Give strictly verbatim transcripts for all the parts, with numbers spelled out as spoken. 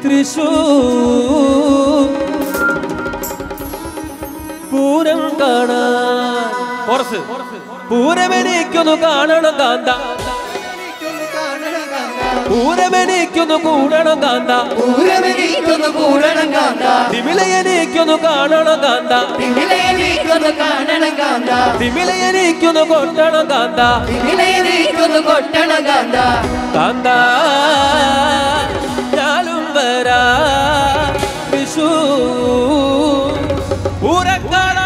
തൃശൂർ പൂരം കാണാൻ പൂരമെനിക്കൊന്നു കാണണം കാന്ത പൂരമെനിക്കൊന്നു കൂടണം കാന്ത പൂരമെനിക്കൊന്നു കൂടണം കാന്ത തിമിലയെനിക്കൊന്നു കാണണം കാന്ത തിമിലയെനിക്കൊന്നു കാണണം കാന്ത തിമിലയെനിക്കൊന്നു കൊട്ടണം കാന്ത തിമിലയെനിക്കൊന്നു കൊട്ടണം കാന്ത കാന്ത ഞാനും വരാ തൃശൂർ പൂരം കാണാൻ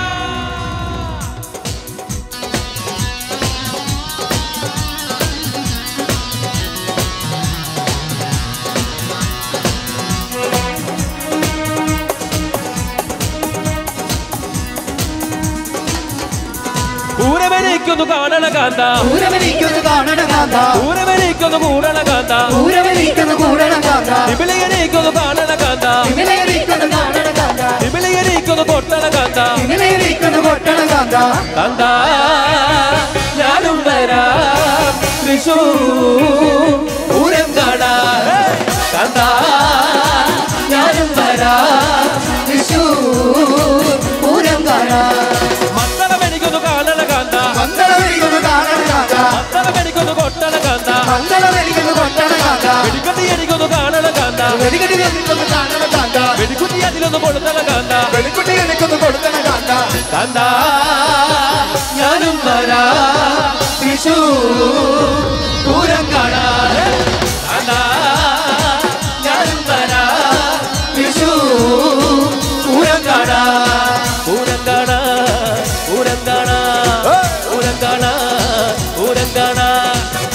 പൂരമെനിക്കൊന്നു കാണണ കാന്ത പൂരമെനിക്കൊന്നു കാണണ കാന്ത പൂരമെനിക്കൊന്നു കൂടണ കാന്ത പൂരമെനിക്കൊന്നു കൂടണ കാന്ത തിമിലയെനിക്കൊന്നു കാണണ കാന്ത തിമിലയെനിക്കൊന്നു കാണണ കാന്ത തിമിലയെനിക്കൊന്നു കൊട്ടണ കാന്ത തിമിലയെനിക്കൊന്നു കൊട്ടണ കാന്ത കാന്ത ഞാനും വരാം തൃശൂർ പൂരം കാണാൻ കാന്ത ഞാനും വരാം തൃശൂർ പൂരം കാണാൻ മത്തളമെനിക്കൊന്നു കാണണ കാന്ത മംഗളമെനിക്കൊന്നു കാണണ കാന്ത മത്തളമെനിക്കൊന്നു കൊട്ടണ കാന്ത മംഗളമെനിക്കൊന്നു കൊട്ടണ കാന്ത വെടിക്കുട്ടി എനിക്കൊന്നു കാണണ കാന്ത വെടികുട്ടി എനിക്കൊന്നു കാണണ കാന്ത വെടിക്കുട്ടി അതിലൊന്ന് കൊടുത്തണ കാന്ത വെടികുട്ടി എനിക്കൊന്നു കൊടുത്തണ കാന്ത കാന്ത ഞാനും വരാം തൃശൂർ പൂരം കാണാൻ കാന്ത ഞാനും വരാം തൃശൂർ പൂരം കാണാൻ പൂരം കാണാൻ പൂരം കാണാൻ പൂരം കാണാൻ പൂരം കാണാൻ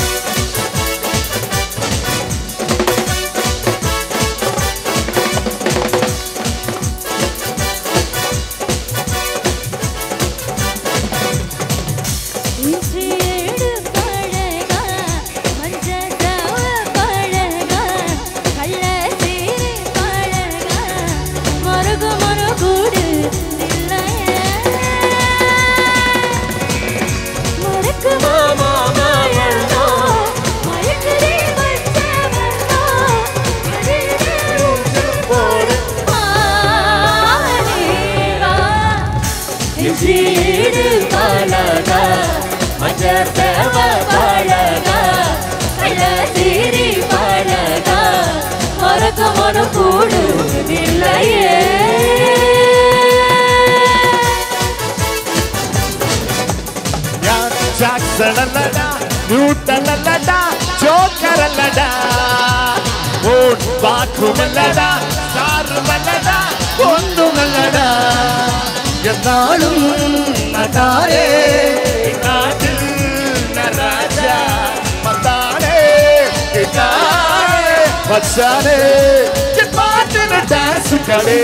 Jacksonalada, Newtonalada, Jokeralada, Old Bathroomalada, Starmalada, Bondumalada, Yanalum Natare, Nadu Naraja, Matare, Gitare, Machane, Kipatin dance kade.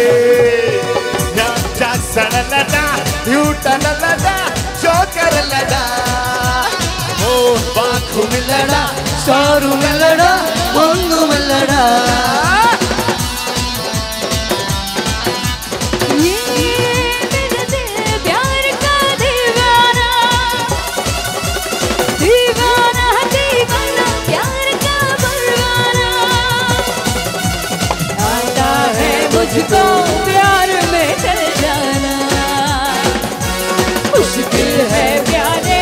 Jacksonalada, Newtonalada, Jokeralada. Bathroomilada, storeroomilada, bondumalada. ये मेरा दिल प्यार का दीवाना, दीवाना दीवाना प्यार का परवाना। आता है मुझको प्यार में डर जाना, मुश्किल है प्यारे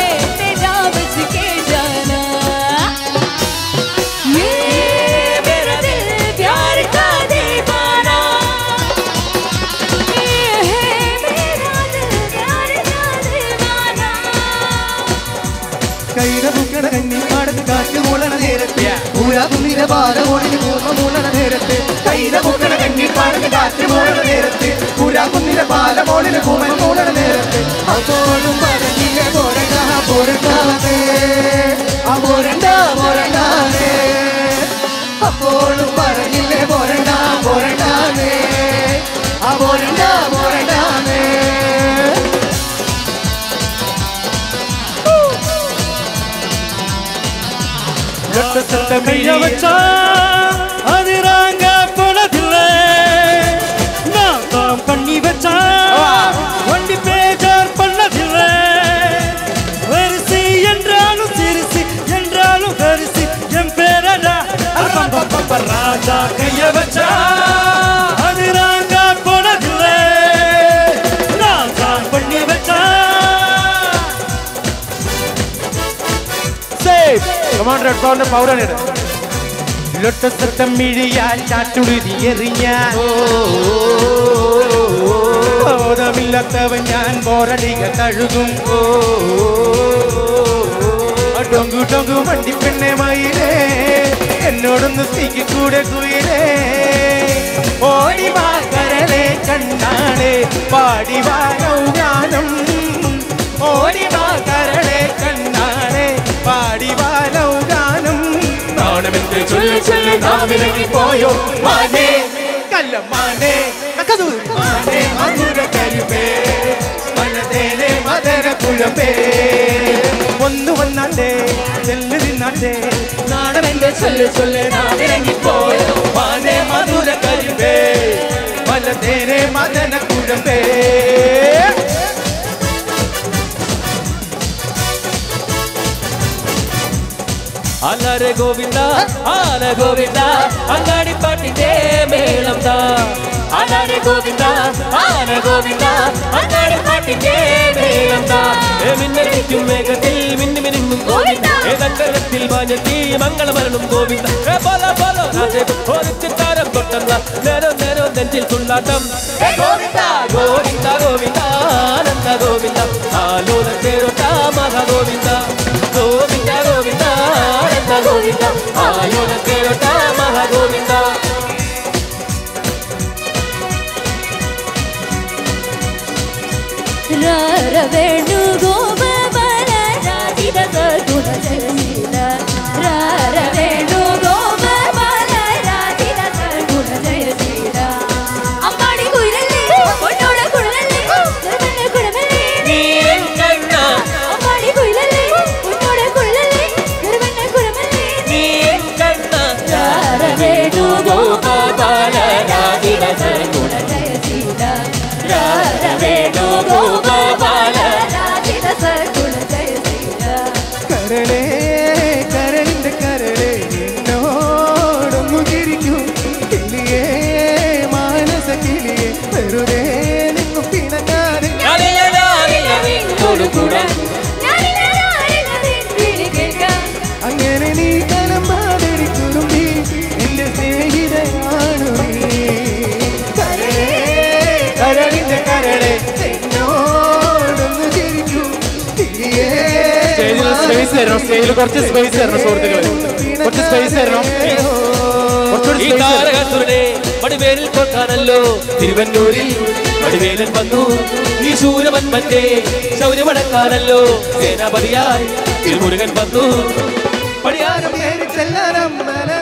പൂരാകുന്നിന്റെ പാലമോളിന് പൂർണ്ണ മൂലന നേരത്ത് കൈത മുക്കണ കണ്ണീർ പാടത്ത് കാറ്റ് മൂലന നേരത്ത് പൂരാകുന്നിന്റെ പാലമോളിന് പൂർണ്ണ മൂലന നേരത്ത് അപ്പോഴും പറഞ്ഞില്ലേ പോരണ്ട പോരണ്ടാവേ ആ പോരണ്ട പോരണ്ടാവേ അപ്പോഴും പറഞ്ഞില്ലേ പോരണ്ട പോരണ്ടാവേ ആ പോരണ്ട പോരണ്ടാവേ கைய வச்சா அது ராங்க போனதில்லை நான் தான் பண்ணி வச்சா வண்டி பேஜார் பண்ணதில்லை வரிசை என்றாலும் சிறுசி என்றாலும் வரிசை என் பேரடா ராஜா கைய வச்சா ഫ്ലോറിന്റെ പൗരാണിയുടെ ലൊട്ടത്തമിഴിയാൽ ചാറ്റുടുതി എറിഞ്ഞാൻ ബോധമില്ലാത്തവൻ ഞാൻ ബോറടിക കഴുകും ഡൊങ്കു ഡൊങ്കു വണ്ടി പെണ്ണെ മയിലേ എന്നോടൊന്ന് സ്നേഹിക്ക് കൂടെ കുയിലേ ഓടിവാ കരളെ കണ്ണാളെ പാടിവാ നൗഗാനം ഓടിവാ കരളെ കണ്ണാളെ പാടിവാ നൗഗാനം നാണമെന്ന് ചൊല്ലി ചൊല്ലി നാമിറങ്ങി പോയോ മാനേ കല്ലമാനേ മാനേ മധുര കരുപേ മനതേനെ മധുര കുഴപ്പേ ഒന്ന് വന്നാട്ടെ ചെല്ലു തിന്നാട്ടെ നാണമെന്റെ ചൊല്ലു ചൊല്ല് നാമിറങ്ങി പോയോ മാനേ മധുര കരുപേ മനതേനെ മദന കുഴപ്പേ ആലാരെ ഗോവിന്ദ ആല ഗോവിന്ദ അങ്ങാടി പാട്ടിന്റെ മേളം താ ആലാരെ ഗോവിന്ദ ആല ഗോവിന്ദ അങ്ങാടി പാട്ടിന്റെ മേളം താ മിന്നലിക്കും വേഗത്തിൽ മിന്നി മിനുങ്ങും ഗോവിന്ദ ഏതന്തരത്തിൽ മാഞ്ഞെത്തി മംഗളമരണം ഗോവിന്ദ പല പല താരം തൊട്ടെന്ന നേരം നേരം നെഞ്ചിൽ തുള്ളാട്ടം ഗോവിന്ദ ഗോവിന്ദ ഗോവിന്ദ ആനന്ദ ഗോവിന്ദ ആലോല തേരോട്ട മഹ ഗോവിന്ദ ഗോവിന്ദ ഗോവിന്ദ ആനന്ദ ഗോവിന്ദ ആലോല തേരോട്ട മഹ ഗോവിന്ദ വേണു ഗോപബല രാജിത സഗുണ ജയശീല വേണു ഗോപബല രാജിത സഗുണ ജയശീല അമ്മാടി കുയിലല്ലേ പൊന്നോട കുഴലല്ലേ കുഴമല്ലേ കുഴമല്ലേ നീ കണ്ണ അമ്മാടി കുയിലല്ലേ പൊന്നോട കുഴലല്ലേ കുഴമല്ലേ കുഴമല്ലേ നീ കണ്ണ വേണു ഗോപബല രാജിത സഗുണ ജയശീല വേണു ഗോപബല രാജിത സഗുണ ജയശീല കരളേ കരളിന്റെ കരളേ എന്നോടൊന്നു ചിരിക്കൂ കിളിയേ മാനസ കിളിയേ വെറുതെ നിന്നു പിണങ്ങാതെ അങ്ങനെ നീ കലമ്പാതിരി കുറുമ്പി എന്റെ സ്നേഹിതയാണു നീ കരളേ കരളിന്റെ കരളേ എന്നോടൊന്നു ചിരിക്കൂ കിളിയേ സ്പേസ് തരണം സ്റ്റേജിൽ കുറച്ച് സ്പേസ് തരണം സുഹൃത്തുക്കളെ കുറച്ച് സ്പേസ് തരണം ഈ താരകസുരനെ വടിവേലിൽ കൊട്ടാനല്ലോ തിരുവന്നൂരിൽ വടിവേലൻ വന്നു ഈ ശൂരമന്മന്റെ ശൗര്യമടക്കാനല്ലോ സേനാപതിയായി തിരുമുരുകൻ വന്നു പടിയാരം കയറി ചെല്ലാനം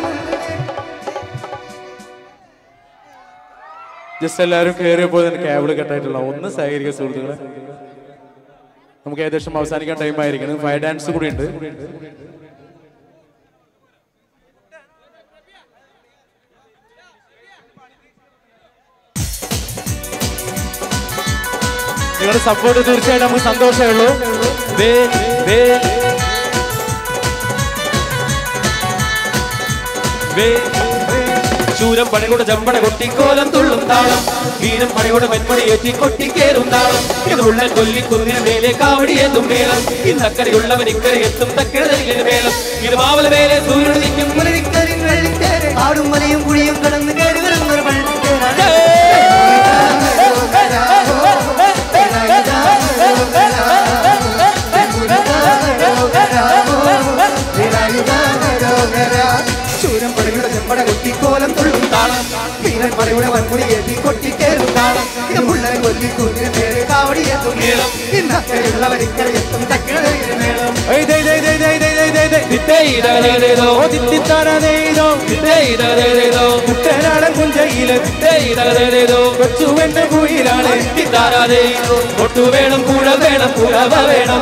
ജസ്റ്റ് എല്ലാവരും കയറിയപ്പോൾ തന്നെ കേബിൾ കട്ടായിട്ടുള്ള ഒന്ന് സഹകരിക്കുക സുഹൃത്തുക്കളെ നമുക്ക് ഏകദേശം അവസാനിക്കാൻ ടൈം ആയിരിക്കണം ഫയർ ഡാൻസ് കൂടി ഉണ്ട് നിങ്ങളുടെ സപ്പോർട്ട് തീർച്ചയായിട്ടും നമുക്ക് സന്തോഷമേ ഉള്ളൂ ശൂരം പണികൂടെ ചമ്പട കൊട്ടിക്കോലം തുള്ളും താളം വീരം പണികൂടെ മെൻപടി ഏറ്റി കൊട്ടിക്കേറും താളം ഇത് ഉള്ളൻ കൊല്ലി കുന്നിന് മേലെ കാവടിയെത്തും മേളം ഇന്നക്കരയുള്ളവൻ ഇക്കരെ എത്തും തക്കരതലിന് മേളം ഇത് മാവല മേലെ സൂര്യൻ നിൽക്കും ആടും മലയും കുഴിയും കടന്ന് കയറി വരുന്നൊരു ശൂരം പടയുടെ ചെമ്പട കൊട്ടിക്കോലം തുള്ളും താളം വീരൻ പടയുടെ വൻമുടി ഏറ്റി കൊട്ടിക്കേറും താളം ഇത് മുള്ളൻ കൊല്ലി കുന്നിന് മേലെ കാവടിയെത്തും മേളം ഇന്നക്കരയുള്ളവൻ ഇക്കരെ എത്തും തക്കരതലിന് മേളം കുട്ടനാടൻ കുഞ്ചയിലെ കൊച്ചുവെന്റെ കുയിലാണ് ഒട്ടു വേണം കൂട വേണം കൂടവ വേണം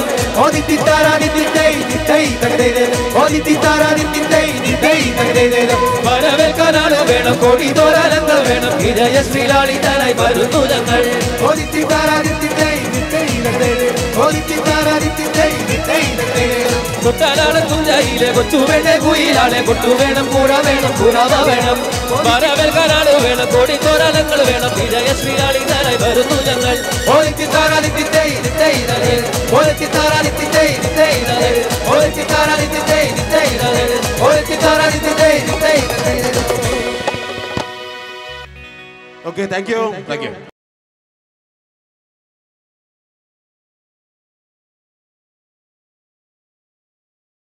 വരവേൽക്കാനാണ് വേണം കോടി തോരാനങ്ങൾ വേണം വിജയ ശ്രീലാളിതനായി വരുന്നു ഞങ്ങൾ കുട്ടനാടൻ കുഞ്ചയിലെ കൊച്ചുവേണ്ട കുയിലാളെ കൊട്ടു വേണം കൂട വേണം കൂടവ വേണം വരവേൽക്കാനാണ് വേണം കോടി തോരാനങ്ങൾ വേണം വിജയ ശ്രീലാളിതനായി വരുന്നു ഞങ്ങൾ oh okay thank you thank U